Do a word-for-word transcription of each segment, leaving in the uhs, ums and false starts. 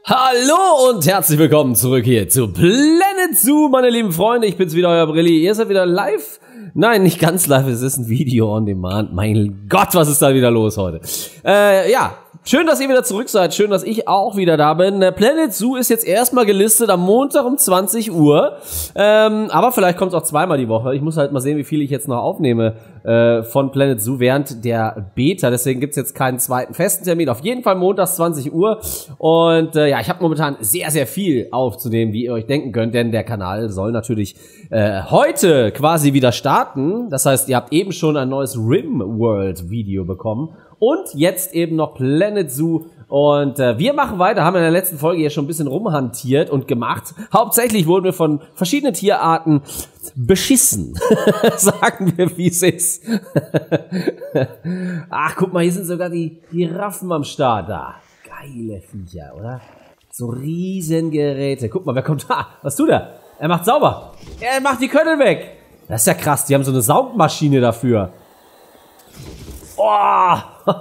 Hallo und herzlich willkommen zurück hier zu Planet Zoo, meine lieben Freunde. Ich bin's wieder, euer Brilli. Ihr seid wieder live. Nein, nicht ganz live, es ist ein Video on Demand. Mein Gott, was ist da wieder los heute? Äh, ja, schön, dass ihr wieder zurück seid. Schön, dass ich auch wieder da bin. Der Planet Zoo ist jetzt erstmal gelistet am Montag um zwanzig Uhr. Ähm, aber vielleicht kommt es auch zweimal die Woche. Ich muss halt mal sehen, wie viel ich jetzt noch aufnehme äh, von Planet Zoo während der Beta. Deswegen gibt's jetzt keinen zweiten festen Termin. Auf jeden Fall montags zwanzig Uhr. Und äh, ja, ich habe momentan sehr, sehr viel aufzunehmen, wie ihr euch denken könnt. Denn der Kanal soll natürlich äh, heute quasi wieder starten. Das heißt, ihr habt eben schon ein neues RimWorld-Video bekommen. Und jetzt eben noch Planet Zoo. Und äh, wir machen weiter, haben in der letzten Folge hier schon ein bisschen rumhantiert und gemacht. Hauptsächlich wurden wir von verschiedenen Tierarten beschissen. Sagen wir, wie es ist. Ach, guck mal, hier sind sogar die Giraffen am Start da. Geile Viecher, oder? So Riesengeräte. Guck mal, wer kommt da? Was tut er? Er macht sauber. Er macht die Köttel weg. Das ist ja krass, die haben so eine Saugmaschine dafür. Oh!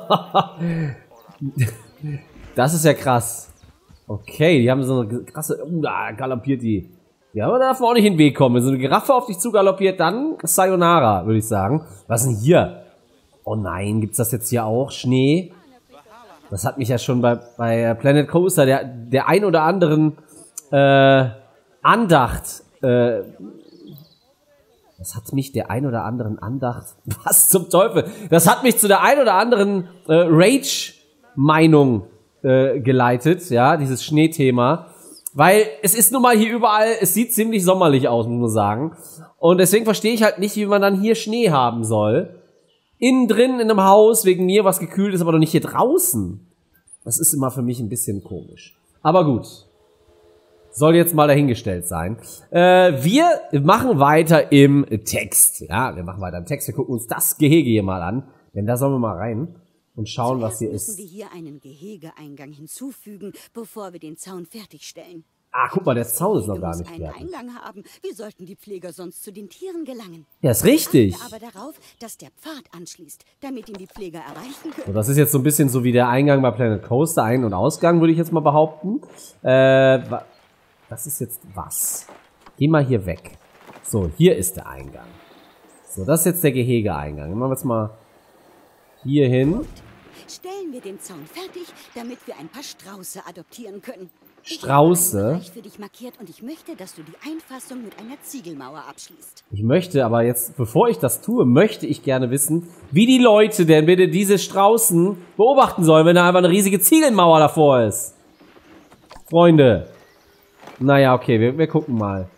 Das ist ja krass. Okay, die haben so eine krasse... Uh, da galoppiert die. Ja, aber da darf man auch nicht in den Weg kommen. Wenn so eine Giraffe auf dich zugaloppiert, dann Sayonara, würde ich sagen. Was ist denn hier? Oh nein, gibt's das jetzt hier auch? Schnee? Das hat mich ja schon bei, bei Planet Coaster, der, der ein oder anderen äh, Andacht... Äh, Das hat mich der ein oder anderen Andacht... Was zum Teufel? Das hat mich zu der ein oder anderen äh, Rage-Meinung äh, geleitet, ja, dieses Schneethema. Weil es ist nun mal hier überall, es sieht ziemlich sommerlich aus, muss man sagen. Und deswegen verstehe ich halt nicht, wie man dann hier Schnee haben soll. Innen drin in einem Haus, wegen mir, was gekühlt ist, aber doch nicht hier draußen. Das ist immer für mich ein bisschen komisch. Aber gut. Soll jetzt mal dahingestellt sein. Äh, wir machen weiter im Text. Ja, wir machen weiter im Text. Wir gucken uns das Gehege hier mal an. Denn da sollen wir mal rein und schauen, was hier ist. Müssen wir hier einen Gehegeeingang hinzufügen, bevor wir den Zaun fertigstellen. Ah, guck mal, der Zaun ist noch gar nicht fertig. Einen Eingang haben. Wie sollten die Pfleger sonst zu den Tieren gelangen? Ja, ist richtig. Achte aber darauf, dass der Pfad anschließt, damit ihn die Pfleger erreichen können. So, das ist jetzt so ein bisschen so wie der Eingang bei Planet Coaster. Ein- und Ausgang, würde ich jetzt mal behaupten. Äh, Das ist jetzt was? Geh mal hier weg. So, hier ist der Eingang. So, das ist jetzt der Gehegeeingang. Machen wir jetzt mal hier hin. Stellen wir den Zaun fertig, damit wir ein paar Strauße adoptieren können. Strauße? Ich habe einen Bereich für dich markiert und ich möchte, dass du die Einfassung mit einer Ziegelmauer abschließt. Ich möchte aber jetzt, bevor ich das tue, möchte ich gerne wissen, wie die Leute denn bitte diese Straußen beobachten sollen, wenn da einfach eine riesige Ziegelmauer davor ist. Freunde. Naja, okay, wir, wir gucken mal.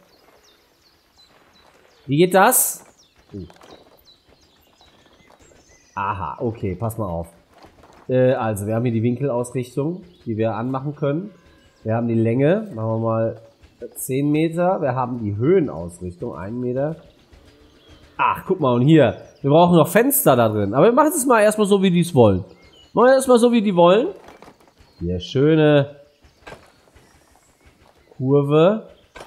Wie geht das? Uh. Aha, okay, pass mal auf. Äh, also, wir haben hier die Winkelausrichtung, die wir anmachen können. Wir haben die Länge, machen wir mal zehn Meter. Wir haben die Höhenausrichtung, einen Meter. Ach, guck mal, und hier. Wir brauchen noch Fenster da drin. Aber wir machen es mal erstmal so, wie die es wollen. Machen wir erstmal so, wie die wollen. Hier, schöne Kurve.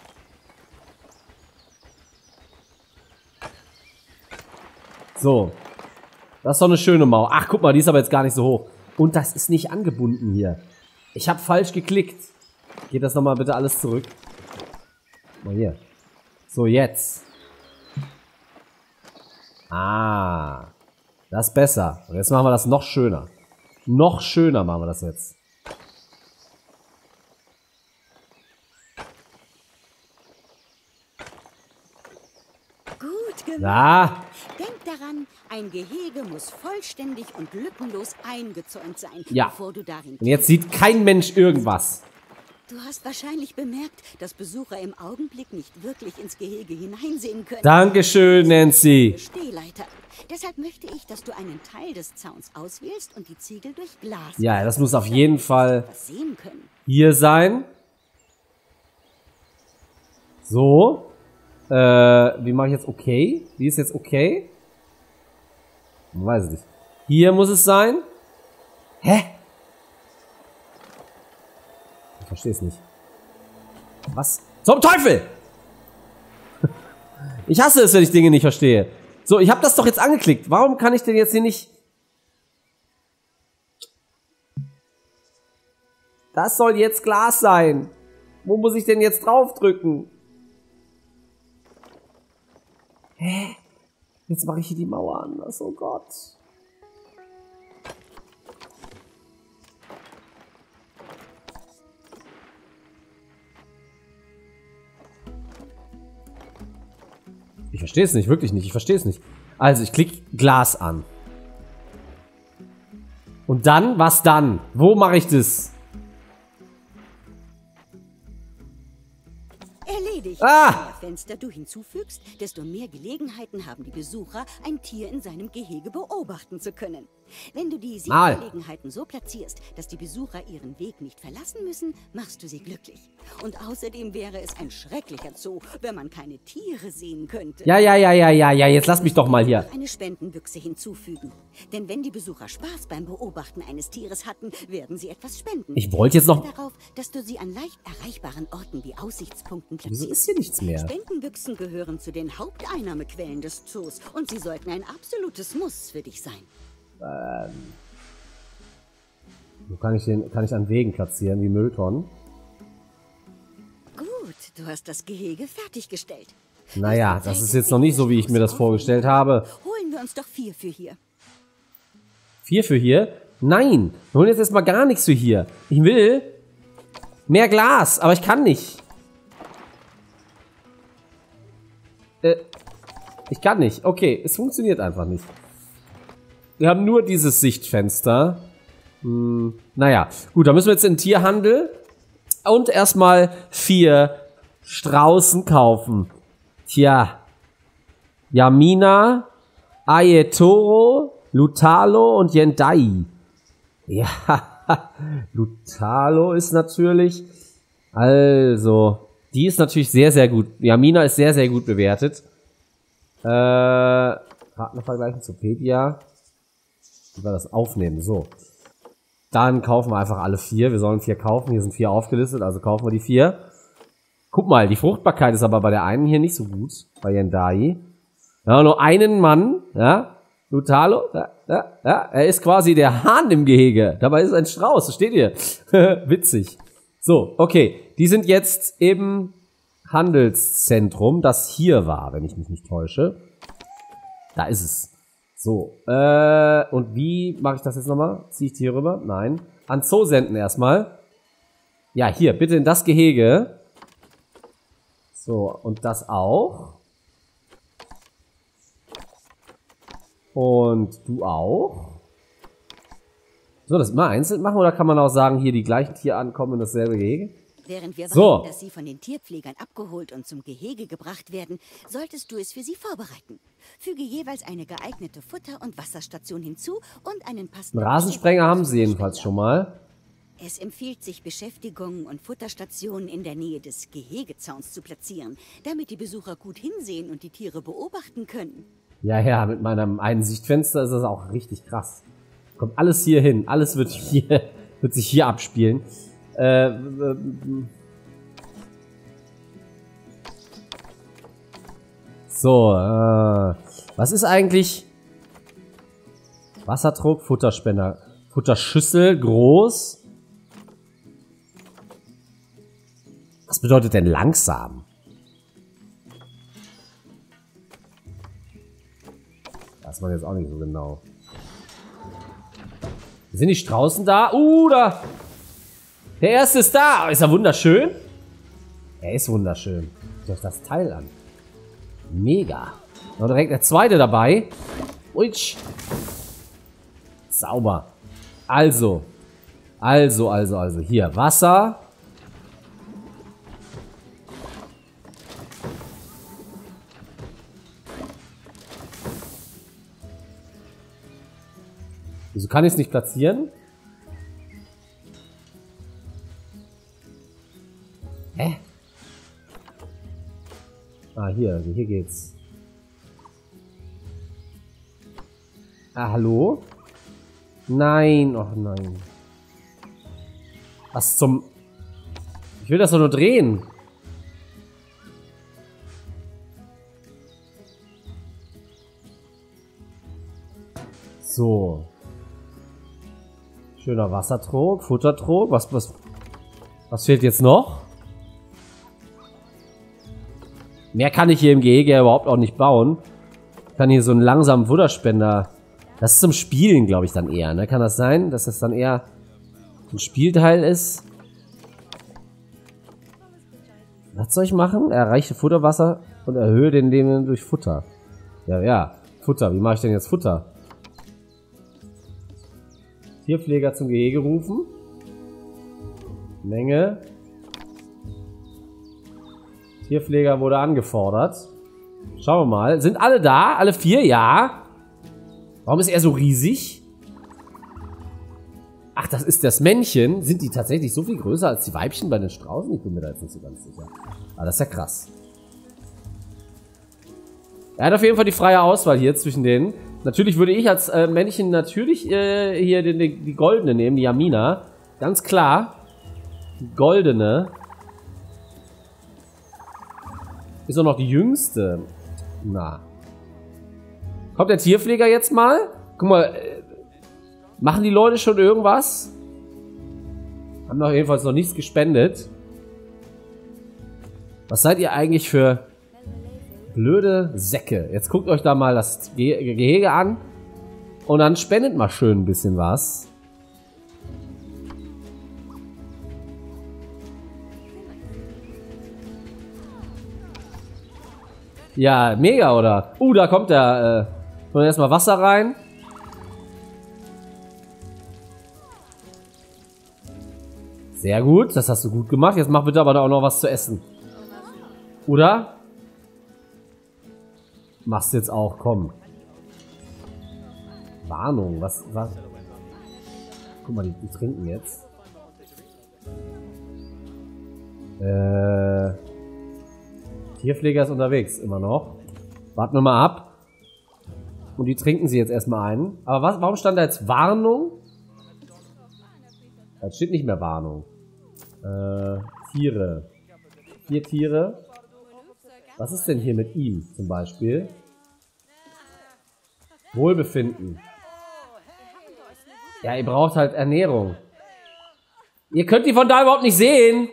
So. Das ist doch eine schöne Mauer. Ach, guck mal, die ist aber jetzt gar nicht so hoch. Und das ist nicht angebunden hier. Ich habe falsch geklickt. Geht das nochmal bitte alles zurück. Mal hier. So, jetzt. Ah. Das ist besser. Und jetzt machen wir das noch schöner. Noch schöner machen wir das jetzt. Gut gemacht. Na? Denk daran, ein Gehege muss vollständig und lückenlos eingezäunt sein, Ja. bevor du darin Und jetzt sieht kein Mensch irgendwas. Du hast wahrscheinlich bemerkt, dass Besucher im Augenblick nicht wirklich ins Gehege hineinsehen können. Dankeschön, Nancy. Stehleiter. Deshalb möchte ich, dass du einen Teil des Zauns auswählst und die Ziegel durch Glas. Ja, das muss auf jeden Fall was sehen können. hier sein. So. Äh, wie mache ich jetzt okay? Wie ist jetzt okay? Man weiß es nicht. Hier muss es sein. Hä? Ich verstehe es nicht. Was? Zum Teufel! Ich hasse es, wenn ich Dinge nicht verstehe. So, ich habe das doch jetzt angeklickt. Warum kann ich denn jetzt hier nicht... Das soll jetzt Glas sein. Wo muss ich denn jetzt draufdrücken? Hä? Jetzt mache ich hier die Mauer anders. Oh Gott. Ich verstehe es nicht, wirklich nicht. Ich verstehe es nicht. Also, ich klicke Glas an. Und dann? Was dann? Wo mache ich das? Erledigt. Ah! Je mehr Fenster du hinzufügst, desto mehr Gelegenheiten haben die Besucher, ein Tier in seinem Gehege beobachten zu können. Wenn du die Mal. Sichtgelegenheiten so platzierst, dass die Besucher ihren Weg nicht verlassen müssen, machst du sie glücklich. Und außerdem wäre es ein schrecklicher Zoo, wenn man keine Tiere sehen könnte. Ja, ja, ja, ja, ja, ja. Jetzt lass mich doch mal hier. Eine Spendenbüchse hinzufügen. Denn wenn die Besucher Spaß beim Beobachten eines Tieres hatten, werden sie etwas spenden. Ich wollte jetzt noch... Darauf, dass du sie an leicht erreichbaren Orten wie Aussichtspunkten Wieso platzierst. ist hier nichts mehr? Spendenbüchsen gehören zu den Haupteinnahmequellen des Zoos und sie sollten ein absolutes Muss für dich sein. Ähm. So kann ich den, kann ich an Wegen platzieren, wie Mülltonnen. Gut, du hast das Gehege fertiggestellt. Naja, das ist jetzt noch nicht so, wie ich mir das vorgestellt habe. Holen wir uns doch vier für hier. Vier für hier? Nein, wir holen jetzt erstmal gar nichts für hier. Ich will mehr Glas, aber ich kann nicht. Äh, ich kann nicht. Okay, es funktioniert einfach nicht. Wir haben nur dieses Sichtfenster. Hm, naja, gut, dann müssen wir jetzt in den Tierhandel und erstmal vier Straußen kaufen. Tja. Yamina, Ayetoro, Lutalo und Yendai. Ja, Lutalo ist natürlich... Also, die ist natürlich sehr, sehr gut. Yamina ist sehr, sehr gut bewertet. Äh, Partnervergleich zu Pedia. Wie wir das aufnehmen, so. Dann kaufen wir einfach alle vier. Wir sollen vier kaufen. Hier sind vier aufgelistet, also kaufen wir die vier. Guck mal, die Fruchtbarkeit ist aber bei der einen hier nicht so gut. Bei Yendai. Wir haben nur einen Mann, ja. Lutalo, ja, ja, ja. Er ist quasi der Hahn im Gehege. Dabei ist es ein Strauß, das steht hier. Witzig. So, okay. Die sind jetzt im Handelszentrum, das hier war, wenn ich mich nicht täusche. Da ist es. So, äh, und wie mache ich das jetzt nochmal? Ziehe ich die hier rüber? Nein. An Zoo senden erstmal. Ja, hier, bitte in das Gehege. So, und das auch. Und du auch. So, das immer einzeln machen oder kann man auch sagen, hier die gleichen Tiere ankommen in dasselbe Gehege? Während wir So. warten, dass sie von den Tierpflegern abgeholt und zum Gehege gebracht werden, solltest du es für sie vorbereiten. Füge jeweils eine geeignete Futter- und Wasserstation hinzu und einen Einen passenden... Rasensprenger haben sie jedenfalls schon mal. Es empfiehlt sich, Beschäftigungen und Futterstationen in der Nähe des Gehegezauns zu platzieren, damit die Besucher gut hinsehen und die Tiere beobachten können. Ja, Ja, ja, mit meinem einen Sichtfenster ist das auch richtig krass. Kommt alles hier hin. Alles wird hier, wird sich hier abspielen. Äh, äh, so, äh, was ist eigentlich Wasserdruck, Futterspender, Futterschüssel, groß. Was bedeutet denn langsam? Weiß man jetzt auch nicht so genau. Sind die Straußen da? Uh, da! Der erste ist da! Ist er wunderschön? Er ist wunderschön. Schaut euch das Teil an. Mega. Und direkt der zweite dabei. Uitsch. Sauber. Also. Also, also, also. Hier, Wasser. Wieso kann ich es nicht platzieren? Hä? Ah, hier, hier geht's. Ah, hallo? Nein, oh nein. Was zum... Ich will das doch nur drehen. So. Schöner Wassertrog, Futtertrog. Was, was... Was fehlt jetzt noch? Mehr kann ich hier im Gehege ja überhaupt auch nicht bauen. Ich kann hier so einen langsamen Futterspender. Das ist zum Spielen, glaube ich, dann eher. Ne? Kann das sein, dass das dann eher ein Spielteil ist? Was soll ich machen? Erreiche Futterwasser und erhöhe den Leben durch Futter. Ja, ja. Futter. Wie mache ich denn jetzt Futter? Tierpfleger zum Gehege rufen. Menge. Tierpfleger wurde angefordert. Schauen wir mal. Sind alle da? Alle vier? Ja. Warum ist er so riesig? Ach, das ist das Männchen. Sind die tatsächlich so viel größer als die Weibchen bei den Straußen? Ich bin mir da jetzt nicht so ganz sicher. Aber das ist ja krass. Er hat auf jeden Fall die freie Auswahl hier zwischen denen. Natürlich würde ich als äh, Männchen natürlich äh, hier die, die, die goldene nehmen, die Yamina. Ganz klar. Die goldene. Ist auch noch die jüngste. Na. Kommt der Tierpfleger jetzt mal? Guck mal. Äh, machen die Leute schon irgendwas? Haben doch jedenfalls noch nichts gespendet. Was seid ihr eigentlich für blöde Säcke? Jetzt guckt euch da mal das Ge Gehege an. Und dann spendet mal schön ein bisschen was. Ja, mega, oder? Uh, da kommt der. Äh, kommt erstmal Wasser rein. Sehr gut, das hast du gut gemacht. Jetzt mach bitte aber da auch noch was zu essen. Oder? Machst du jetzt auch, komm. Warnung, was, was? Guck mal, die, die trinken jetzt. Äh. Tierpfleger ist unterwegs, immer noch. Warten wir mal ab. Und die trinken sie jetzt erstmal ein. Aber was, warum stand da jetzt Warnung? Da steht nicht mehr Warnung. Äh, Tiere. Vier Tiere. Was ist denn hier mit ihm zum Beispiel? Wohlbefinden. Ja, ihr braucht halt Ernährung. Ihr könnt die von da überhaupt nicht sehen.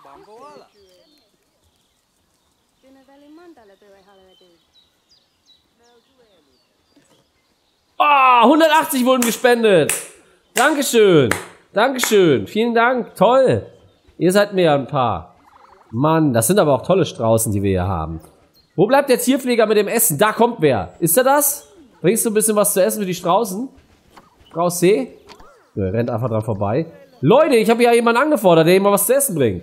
Oh, hundertachtzig wurden gespendet. Dankeschön. Dankeschön. Vielen Dank. Toll. Ihr seid mir ein paar. Mann, das sind aber auch tolle Straußen, die wir hier haben. Wo bleibt der Tierpfleger mit dem Essen? Da kommt wer. Ist er das? Bringst du ein bisschen was zu essen für die Straußen? Strauß C? Der rennt einfach dran vorbei. Leute, ich habe ja jemanden angefordert, der ihm mal was zu essen bringt.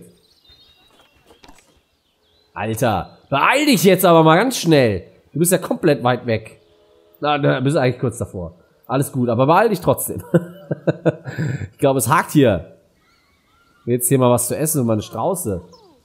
Alter, beeil dich jetzt aber mal ganz schnell. Du bist ja komplett weit weg. Na, da bist du eigentlich kurz davor. Alles gut, aber beeil dich trotzdem. Ich glaube, es hakt hier. Ich will jetzt hier mal was zu essen und meine Strauße.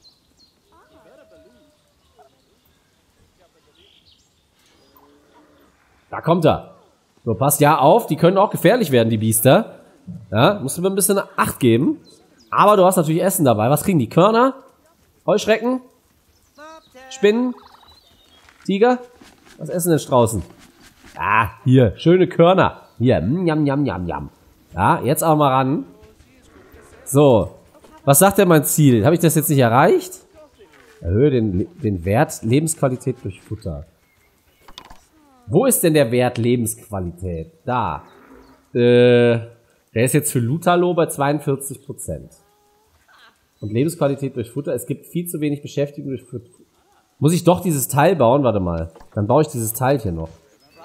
Da kommt er. So, passt ja auf, die können auch gefährlich werden, die Biester. Ja, musst du mir ein bisschen Acht geben. Aber du hast natürlich Essen dabei. Was kriegen die? Körner? Heuschrecken? Spinnen? Tiger? Was essen denn Straußen? Ah, hier, schöne Körner. Hier, njam, njam, njam, njam. Ja, jetzt auch mal ran. So, was sagt denn mein Ziel? Habe ich das jetzt nicht erreicht? Erhöhe den, den Wert Lebensqualität durch Futter. Wo ist denn der Wert Lebensqualität? Da. Äh, der ist jetzt für Lutalo bei zweiundvierzig Prozent. Und Lebensqualität durch Futter. Es gibt viel zu wenig Beschäftigung durch Futter. Muss ich doch dieses Teil bauen? Warte mal. Dann baue ich dieses Teil hier noch.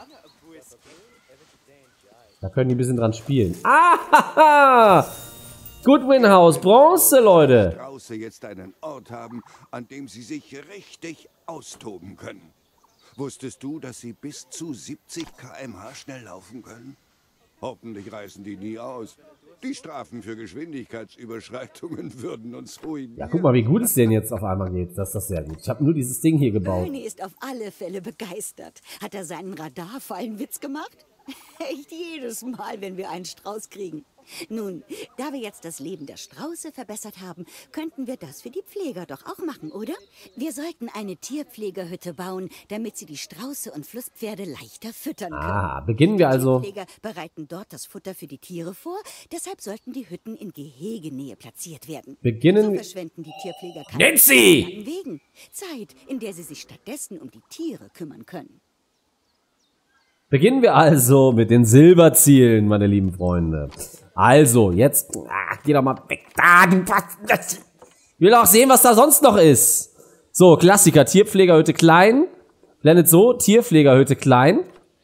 Da können die ein bisschen dran spielen. Ah! Goodwin House, Bronze, Leute. Strauße jetzt einen Ort haben, an dem sie sich richtig austoben können. Wusstest du, dass sie bis zu siebzig Kilometer pro Stunde schnell laufen können? Hoffentlich reißen die nie aus. Die Strafen für Geschwindigkeitsüberschreitungen würden uns ruinieren. Ja, guck mal, wie gut es denen jetzt auf einmal geht. Das ist das sehr gut. Ich habe nur dieses Ding hier gebaut. Bernie ist auf alle Fälle begeistert. Hat er seinen Radarfallenwitz gemacht? Echt jedes Mal, wenn wir einen Strauß kriegen. Nun, da wir jetzt das Leben der Strauße verbessert haben, könnten wir das für die Pfleger doch auch machen, oder? Wir sollten eine Tierpflegerhütte bauen, damit sie die Strauße und Flusspferde leichter füttern können. Ah, beginnen wir also. Die Tierpfleger bereiten dort das Futter für die Tiere vor, deshalb sollten die Hütten in Gehegenähe platziert werden. Beginnen. So verschwenden die Tierpfleger keine Nancy! langen Wegen. Zeit, in der sie sich stattdessen um die Tiere kümmern können. Beginnen wir also mit den Silberzielen, meine lieben Freunde. Also, jetzt, ah, geh doch mal weg. Ah, du, ich will auch sehen, was da sonst noch ist. So, Klassiker, Tierpflegerhütte klein. Blendet so, Tierpflegerhütte klein.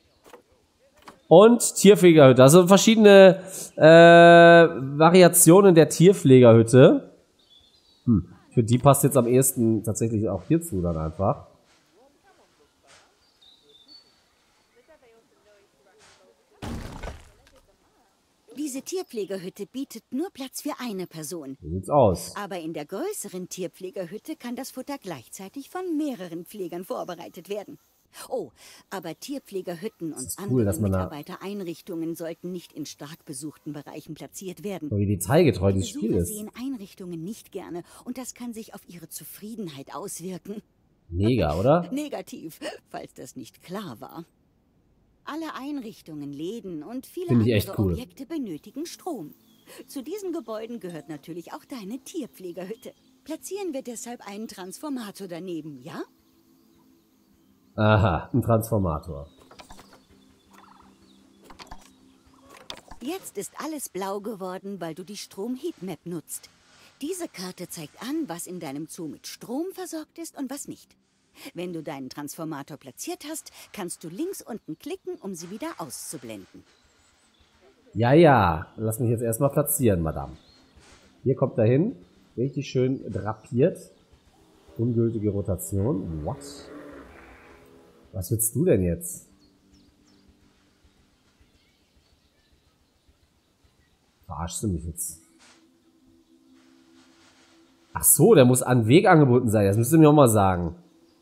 Und Tierpflegerhütte. Also verschiedene äh, Variationen der Tierpflegerhütte. Hm, für die passt jetzt am ehesten tatsächlich auch hierzu dann einfach. Diese Tierpflegerhütte bietet nur Platz für eine Person. So sieht's aus. Aber in der größeren Tierpflegerhütte kann das Futter gleichzeitig von mehreren Pflegern vorbereitet werden. Oh, aber Tierpflegerhütten und cool, andere dass man da- Mitarbeitereinrichtungen sollten nicht in stark besuchten Bereichen platziert werden. So wie detailgetreu dieses Spiel Besucher ist. sehen Einrichtungen nicht gerne und das kann sich auf ihre Zufriedenheit auswirken. Mega, oder? Negativ, falls das nicht klar war. Alle Einrichtungen, Läden und viele Finde ich andere echt cool. Objekte benötigen Strom. Zu diesen Gebäuden gehört natürlich auch deine Tierpflegerhütte. Platzieren wir deshalb einen Transformator daneben, ja? Aha, ein Transformator. Jetzt ist alles blau geworden, weil du die Strom-Heatmap nutzt. Diese Karte zeigt an, was in deinem Zoo mit Strom versorgt ist und was nicht. Wenn du deinen Transformator platziert hast, kannst du links unten klicken, um sie wieder auszublenden. Ja, ja. Lass mich jetzt erstmal platzieren, Madame. Hier kommt er hin. Richtig schön drapiert. Ungültige Rotation. What? Was willst du denn jetzt? Verarschst du mich jetzt? Ach so, der muss an den Weg angebunden sein. Das müsst ihr mir auch mal sagen.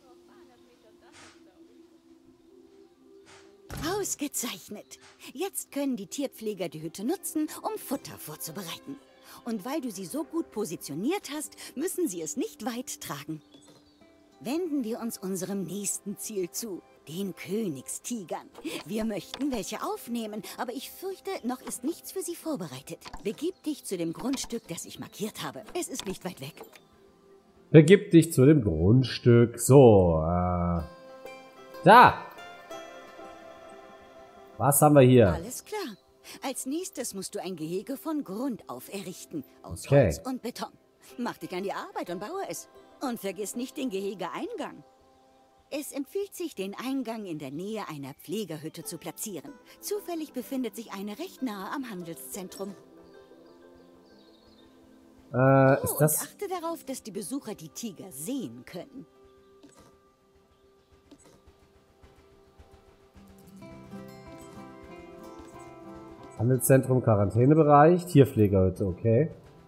Ausgezeichnet. Jetzt können die Tierpfleger die Hütte nutzen, um Futter vorzubereiten. Und weil du sie so gut positioniert hast, müssen sie es nicht weit tragen. Wenden wir uns unserem nächsten Ziel zu, den Königstigern. Wir möchten welche aufnehmen, aber ich fürchte, noch ist nichts für sie vorbereitet. Begib dich zu dem Grundstück, das ich markiert habe. Es ist nicht weit weg. Begib dich zu dem Grundstück. So, äh... Da! Was haben wir hier? Alles klar. Als nächstes musst du ein Gehege von Grund auf errichten. Aus Okay. Holz und Beton. Mach dich an die Arbeit und baue es. Und vergiss nicht den Gehegeeingang. Es empfiehlt sich, den Eingang in der Nähe einer Pflegerhütte zu platzieren. Zufällig befindet sich eine recht nahe am Handelszentrum. Äh, Oh, ist und das... achte darauf, dass die Besucher die Tiger sehen können. Handelszentrum, Quarantänebereich, Tierpflegerhütte, okay.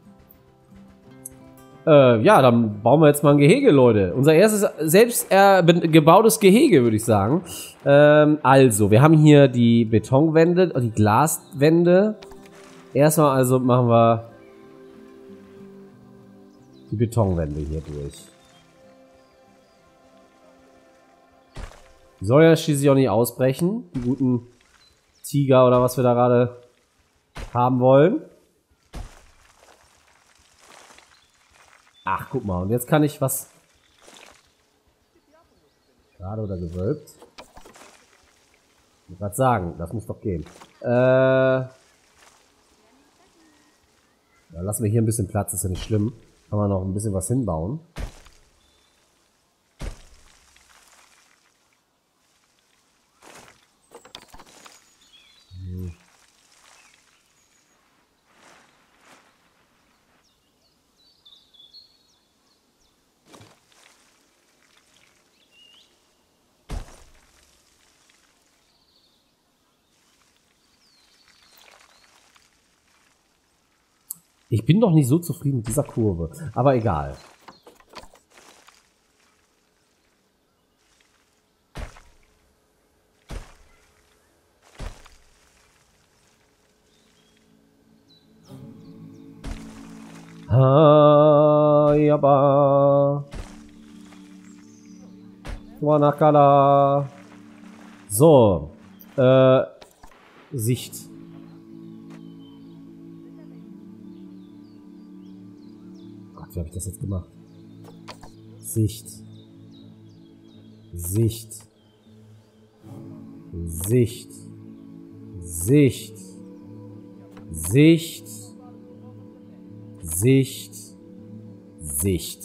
Äh, ja, dann bauen wir jetzt mal ein Gehege, Leute. Unser erstes selbst äh, gebautes Gehege, würde ich sagen. Ähm, also, wir haben hier die Betonwände, die Glaswände. Erstmal also machen wir die Betonwände hier durch. Die soll ja schließlich auch nicht ausbrechen, die guten Tiger oder was wir da gerade haben wollen. Ach, guck mal. Und jetzt kann ich was... Gerade oder gewölbt. Ich muss grad sagen, das muss doch gehen. Äh... Ja, lassen wir hier ein bisschen Platz, ist ja nicht schlimm. Kann man noch ein bisschen was hinbauen. Ich bin doch nicht so zufrieden mit dieser Kurve. Aber egal. Hayaba. Wanakala. So. Äh. Sicht. Gott, wie habe ich das jetzt gemacht? Sicht. Sicht. Sicht. Sicht. Sicht. Sicht. Sicht.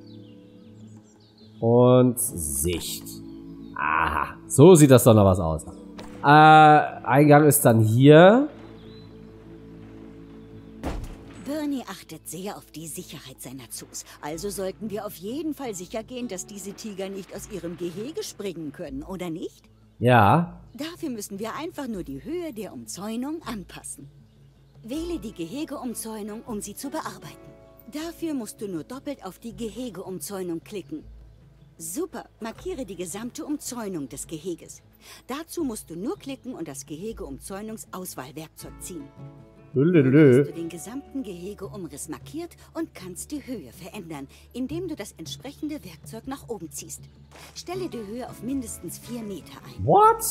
Und Sicht. Aha. So sieht das doch noch was aus. Äh, Eingang ist dann hier. Bernie achtet sehr auf die Sicherheit seiner Zoos. Also sollten wir auf jeden Fall sicher gehen, dass diese Tiger nicht aus ihrem Gehege springen können, oder nicht? Ja. Dafür müssen wir einfach nur die Höhe der Umzäunung anpassen. Wähle die Gehegeumzäunung, um sie zu bearbeiten. Dafür musst du nur doppelt auf die Gehegeumzäunung klicken. Super, markiere die gesamte Umzäunung des Geheges. Dazu musst du nur klicken und das Gehegeumzäunungsauswahlwerkzeug ziehen. Lülülü. Hast du den gesamten Gehegeumriss markiert und kannst die Höhe verändern, indem du das entsprechende Werkzeug nach oben ziehst. Stelle die Höhe auf mindestens vier Meter ein. What?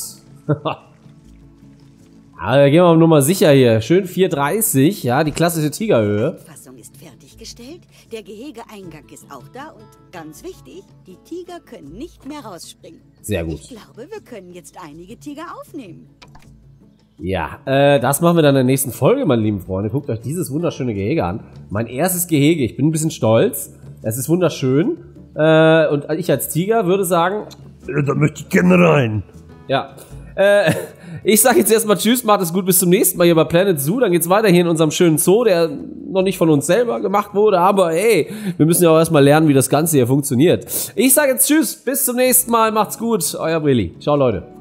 Also, gehen wir mal nur mal sicher hier. Schön vier dreißig, ja, die klassische Tigerhöhe. Die Fassung ist fertiggestellt, der Gehegeeingang ist auch da und ganz wichtig, die Tiger können nicht mehr rausspringen. Sehr gut. Ich glaube, wir können jetzt einige Tiger aufnehmen. Ja, äh, das machen wir dann in der nächsten Folge, meine lieben Freunde. Guckt euch dieses wunderschöne Gehege an. Mein erstes Gehege. Ich bin ein bisschen stolz. Es ist wunderschön. Äh, und ich als Tiger würde sagen, äh, da möchte ich gerne rein. ja. Äh, ich sage jetzt erstmal Tschüss, macht es gut, bis zum nächsten Mal hier bei Planet Zoo. Dann geht's weiter hier in unserem schönen Zoo, der noch nicht von uns selber gemacht wurde. Aber hey, wir müssen ja auch erstmal lernen, wie das Ganze hier funktioniert. Ich sage jetzt Tschüss, bis zum nächsten Mal. Macht's gut. Euer Brilli. Ciao, Leute.